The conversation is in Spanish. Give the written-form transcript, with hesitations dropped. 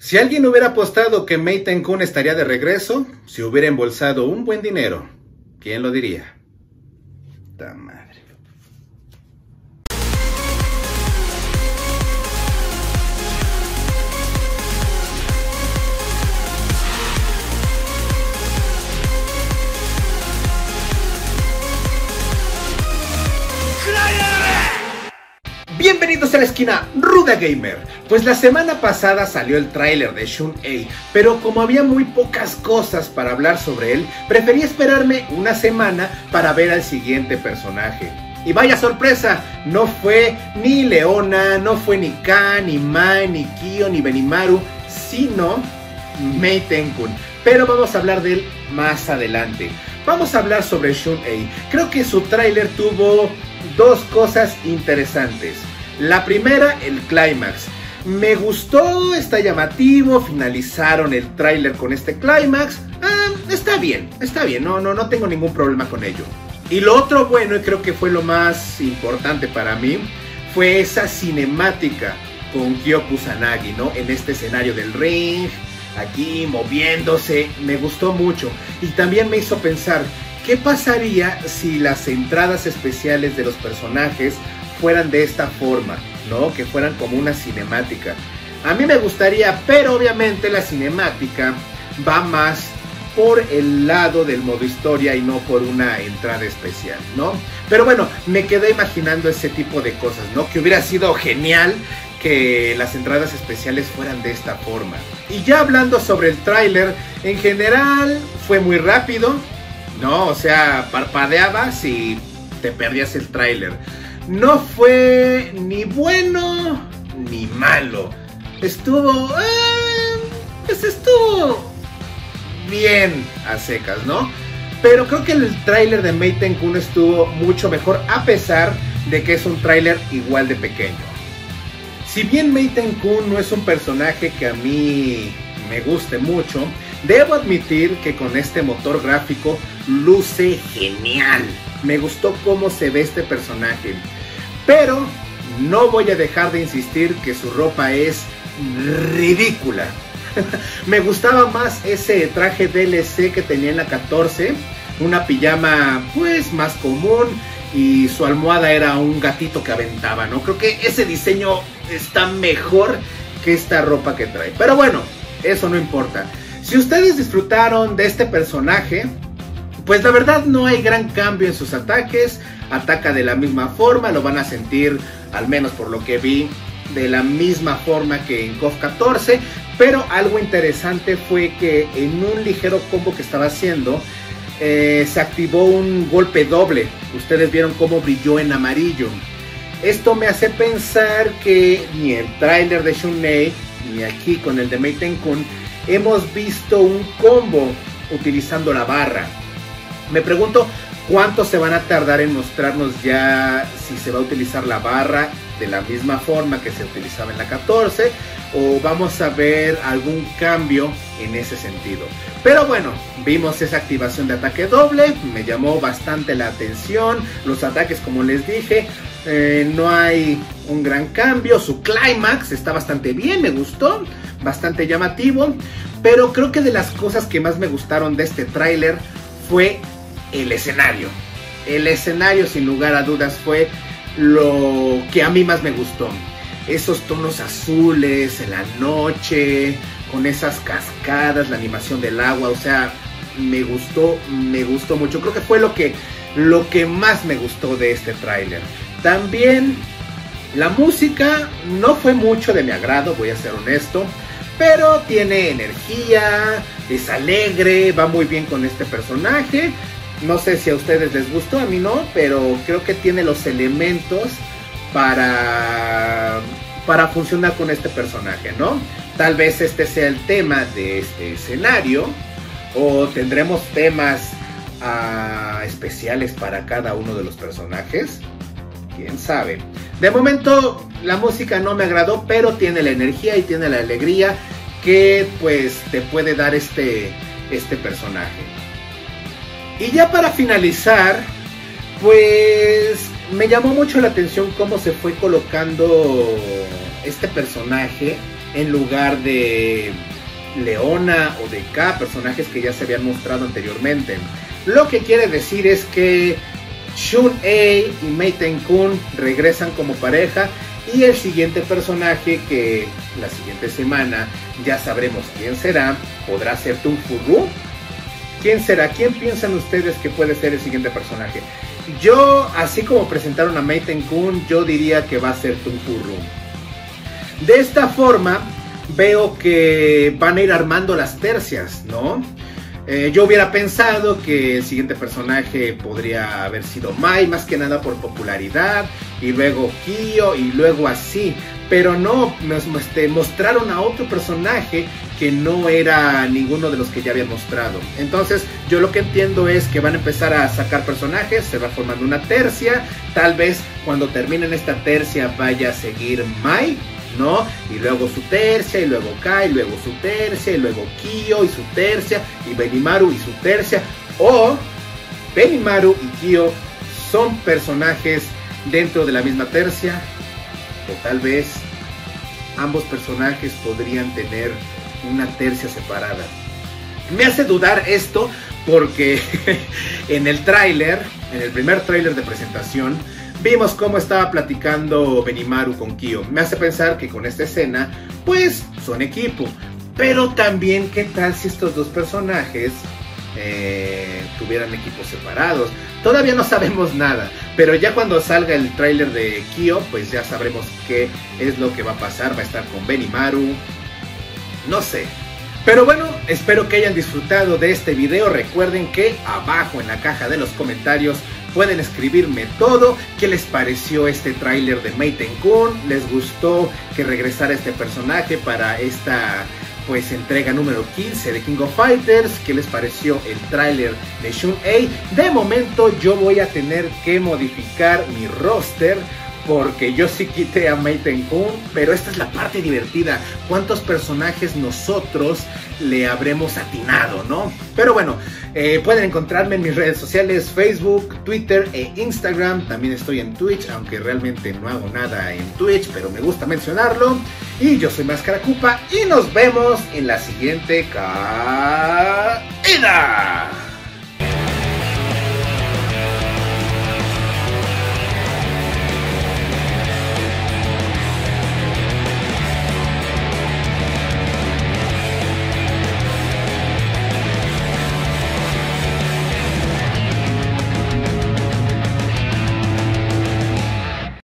Si alguien hubiera apostado que Mei Tenkoon estaría de regreso, si hubiera embolsado un buen dinero, ¿quién lo diría? ¡Ta madre! Bienvenidos a la esquina Ruda Gamer. Pues la semana pasada salió el tráiler de Shun-A, pero como había muy pocas cosas para hablar sobre él, preferí esperarme una semana para ver al siguiente personaje. Y vaya sorpresa, no fue ni Leona, no fue ni Kan, ni Mai, ni Kyo, ni Benimaru, sino Mei Tenkoon. Pero vamos a hablar de él más adelante. Vamos a hablar sobre Shun-A. Creo que su tráiler tuvo dos cosas interesantes. La primera, el clímax. Me gustó, está llamativo, finalizaron el tráiler con este clímax. Está bien, no tengo ningún problema con ello. Y lo otro bueno, y creo que fue lo más importante para mí, fue esa cinemática con Kyo Kusanagi, ¿no? En este escenario del ring, aquí moviéndose, me gustó mucho. Y también me hizo pensar, ¿qué pasaría si las entradas especiales de los personajes fueran de esta forma, ¿no? Que fueran como una cinemática. A mí me gustaría, pero obviamente la cinemática va más por el lado del modo historia y no por una entrada especial, ¿no? Pero bueno, me quedé imaginando ese tipo de cosas, ¿no? Que hubiera sido genial que las entradas especiales fueran de esta forma. Y ya hablando sobre el tráiler, en general fue muy rápido, ¿no? O sea, parpadeabas y te perdías el tráiler. No fue ni bueno ni malo. Estuvo bien a secas, ¿no? Pero creo que el tráiler de Mei Tenkoon estuvo mucho mejor, a pesar de que es un tráiler igual de pequeño. Si bien Mei Tenkoon no es un personaje que a mí me guste mucho, debo admitir que con este motor gráfico luce genial. Me gustó cómo se ve este personaje. Pero no voy a dejar de insistir que su ropa es ridícula. Me gustaba más ese traje DLC que tenía en la 14. Una pijama pues más común. Y su almohada era un gatito que aventaba, ¿no? Creo que ese diseño está mejor que esta ropa que trae. Pero bueno, eso no importa. Si ustedes disfrutaron de este personaje, pues la verdad no hay gran cambio en sus ataques. Ataca de la misma forma, lo van a sentir, al menos por lo que vi, de la misma forma que en KOF 14. Pero algo interesante fue que en un ligero combo que estaba haciendo, se activó un golpe doble. Ustedes vieron cómo brilló en amarillo. Esto me hace pensar que ni el tráiler de Shun-A, ni aquí con el de Mei Tenkoon, hemos visto un combo utilizando la barra. Me pregunto cuánto se van a tardar en mostrarnos ya si se va a utilizar la barra de la misma forma que se utilizaba en la 14, o vamos a ver algún cambio en ese sentido. Pero bueno, vimos esa activación de ataque doble, me llamó bastante la atención. Los ataques, como les dije, no hay un gran cambio. Su clímax está bastante bien, me gustó, bastante llamativo. Pero creo que de las cosas que más me gustaron de este tráiler fue el escenario. El escenario, sin lugar a dudas, fue lo que a mí más me gustó. Esos tonos azules en la noche, con esas cascadas, la animación del agua, o sea, me gustó mucho. Creo que fue lo que más me gustó de este tráiler. También la música no fue mucho de mi agrado, voy a ser honesto, pero tiene energía, es alegre, va muy bien con este personaje. No sé si a ustedes les gustó, a mí no, pero creo que tiene los elementos para funcionar con este personaje, ¿no? Tal vez este sea el tema de este escenario, o tendremos temas especiales para cada uno de los personajes. Quién sabe. De momento la música no me agradó, pero tiene la energía y tiene la alegría que pues te puede dar este personaje. Y ya para finalizar, pues me llamó mucho la atención cómo se fue colocando este personaje en lugar de Leona o de K, personajes que ya se habían mostrado anteriormente. Lo que quiere decir es que Shun-A y Mei-Ten-Kun regresan como pareja, y el siguiente personaje, que la siguiente semana ya sabremos quién será, podrá ser Tung Fu-Ru. ¿Quién será? ¿Quién piensan ustedes que puede ser el siguiente personaje? Yo, así como presentaron a Mei-Ten-Kun, yo diría que va a ser Tung Fu-Ru. De esta forma veo que van a ir armando las tercias, ¿no? Yo hubiera pensado que el siguiente personaje podría haber sido Mai, más que nada por popularidad, y luego Kyo, y luego así. Pero no, mostraron a otro personaje que no era ninguno de los que ya habían mostrado. Entonces yo lo que entiendo es que van a empezar a sacar personajes, se va formando una tercia. Tal vez cuando terminen esta tercia vaya a seguir Mai, ¿no? Y luego su tercia, y luego Kai, y luego su tercia, y luego Kyo y su tercia, y Benimaru y su tercia. O Benimaru y Kyo son personajes dentro de la misma tercia, o tal vez ambos personajes podrían tener una tercia separada. Me hace dudar esto porque en el tráiler, en el primer tráiler de presentación, vimos cómo estaba platicando Benimaru con Kyo. Me hace pensar que con esta escena, pues, son equipo. Pero también, ¿qué tal si estos dos personajes tuvieran equipos separados? Todavía no sabemos nada, pero ya cuando salga el tráiler de Kyo, pues ya sabremos qué es lo que va a pasar. Va a estar con Benimaru, no sé. Pero bueno, espero que hayan disfrutado de este video. Recuerden que abajo en la caja de los comentarios pueden escribirme todo. ¿Qué les pareció este tráiler de Mei-Ten-Kun? ¿Les gustó que regresara este personaje para esta pues entrega número 15 de King of Fighters? ¿Qué les pareció el tráiler de Shun-A? De momento yo voy a tener que modificar mi roster, porque yo sí quité a Mei-Ten-Kun, pero esta es la parte divertida. ¿Cuántos personajes nosotros le habremos atinado, no? Pero bueno, pueden encontrarme en mis redes sociales, Facebook, Twitter e Instagram. También estoy en Twitch, aunque realmente no hago nada en Twitch, pero me gusta mencionarlo. Y yo soy Máscara Koopa y nos vemos en la siguiente caída.